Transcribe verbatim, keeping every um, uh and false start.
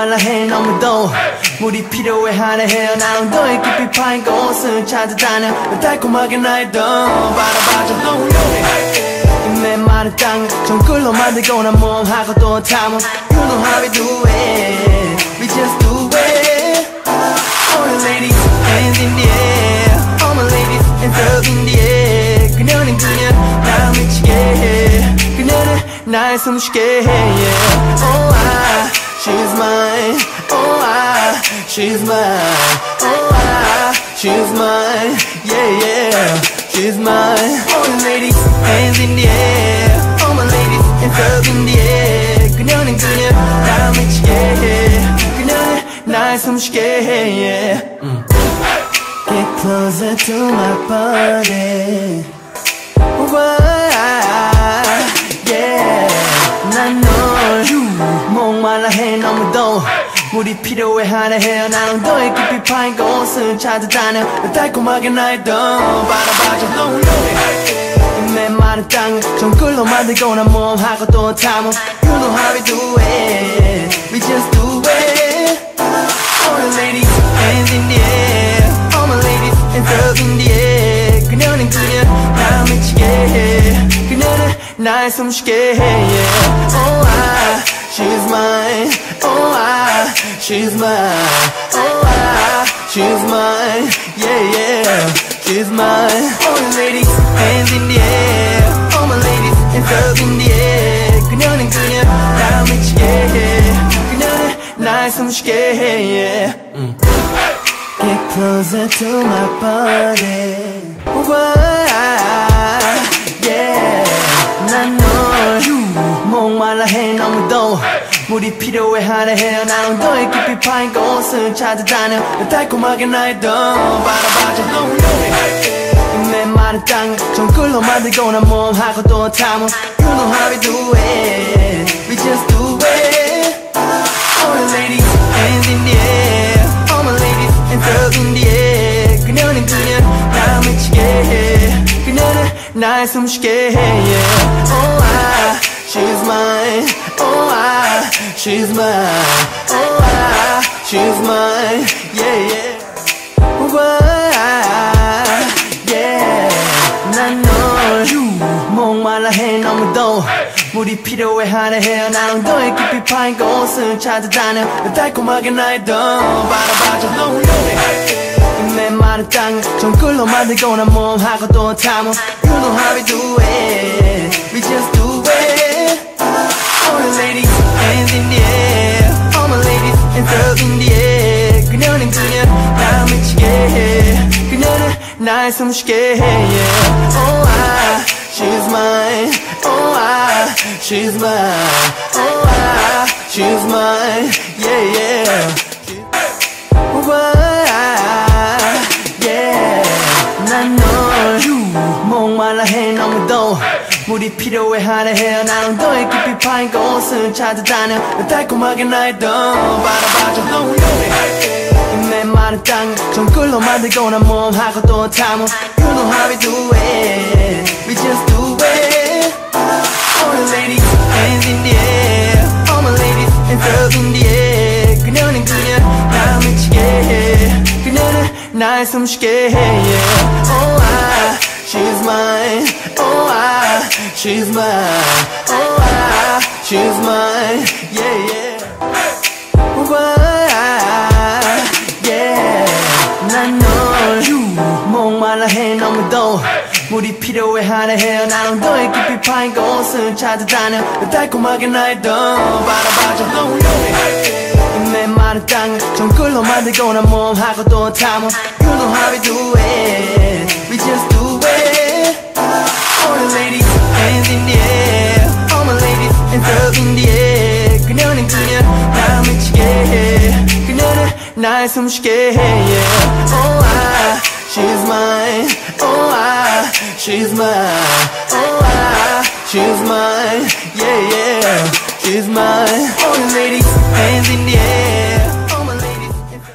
말라해 너무도 물이 필요해 하네 헤어나온 너의 깊이 파인 곳을 찾아다녀 달콤하게 날 더 바라봐줘 너무 요해 내 말은 땅 정글로 만들고 난 몸하고 또 탐험 You know how we do it We just do it All the ladies hands in the air All my ladies hands up in the air 그녀는 그냥 날 미치게 해 그녀는 날 숨쉬게 해 yeah. Oh I, she's mine Oh I, she's mine Oh I, she's mine Yeah yeah, she's mine All the ladies hands in the air All my ladies hands up in the air 그녀는 그냥 날 미치게 해 그녀는 날 숨쉬게 해 yeah. mm. Get closer to my body Why, yeah 난 널 목말라 해 너무도 물이 필요해 하네 헤어나온 너의 깊이 파인 곳을 찾아다녀 달콤하게 날 더 바라봐줘 너무 요해 내 말은 땅 정글로 만들고 난 몸하고 또 탐험 You know how we do it We just do it All the ladies hands in the air All my ladies hands up in the air 그녀는 그냥 날 미치게 해 그녀는 날 숨쉬게 해 yeah. Oh I, she's mine Oh I, she's mine Oh I, she's mine Yeah yeah, she's mine All the ladies hands in the air All my ladies hands up in the air 그녀는 그냥 날 미치게 해 그녀는 날 숨쉬게 해 yeah. mm. Get closer to my body Why, yeah 난 널 목말라 해 너무도 물이 필요해 하네 헤어나온 너의 깊이 파인 곳을 찾아다녀 달콤하게 날 더 바라봐줘 너무 요해 내 말은 땅 정글로 만들고 난 몸하고 또 탐험 You know how we do it We just do it All the ladies hands in the air All my ladies hands up in the air 그녀는 그냥 날 미치게 해 그녀는 날 숨쉬게 해 yeah. Oh I, she's mine Oh I, she's mine Oh I, she's mine Yeah yeah Why, yeah 난 널 목말라 해 너무도 물이 필요해 하네 헤어나온 너의 깊이 파인 곳을 찾아다녀 달콤하게 날 더 바라봐줘 너무 요해 내 말은 땅 정글로 만들고 난 몸하고 또 탐험 You know how we do it We just do it All the ladies hands in the air All my ladies hands up in the air 그녀는 그냥 날 미치게 해 그녀는 날 숨쉬게 해 yeah. Oh I, she's mine Oh I, she's mine Oh I, she's mine Yeah yeah Why, yeah 난 널 목말라 해 너무도 물이 필요해 하네 헤어나온 너의 깊이 파인 곳을 찾아다녀 달콤하게 날 더 바라봐줘 너무 요해 내 말은 땅 정글로 만들고 난 몸하고 또 탐험 You know how we do it We just do it All the ladies hands in the air All my ladies hands up in the air 그녀는 그냥 날 미치게 해 그녀는 날 숨쉬게 해 yeah. Oh I, she's mine Oh I, she's mine Oh I, she's mine Yeah yeah Why, yeah 난 널 목말라 해 너무도 물이 필요해 하네 헤어나온 너의 깊이 파인 곳을 찾아다녀 달콤하게 날 더 바라봐줘 너무 요해 내 말은 땅 정글로 만들고 난 몸하고 또 탐험 You know how we do it We just do it All the ladies hands in the air All my ladies hands up in the air 그녀는 그냥 날 미치게 해 그녀는 날 숨쉬게 해 yeah. Oh I, she's mine Oh I, she's mine Oh I, she's mine Yeah yeah, she's mine All the ladies hands in the air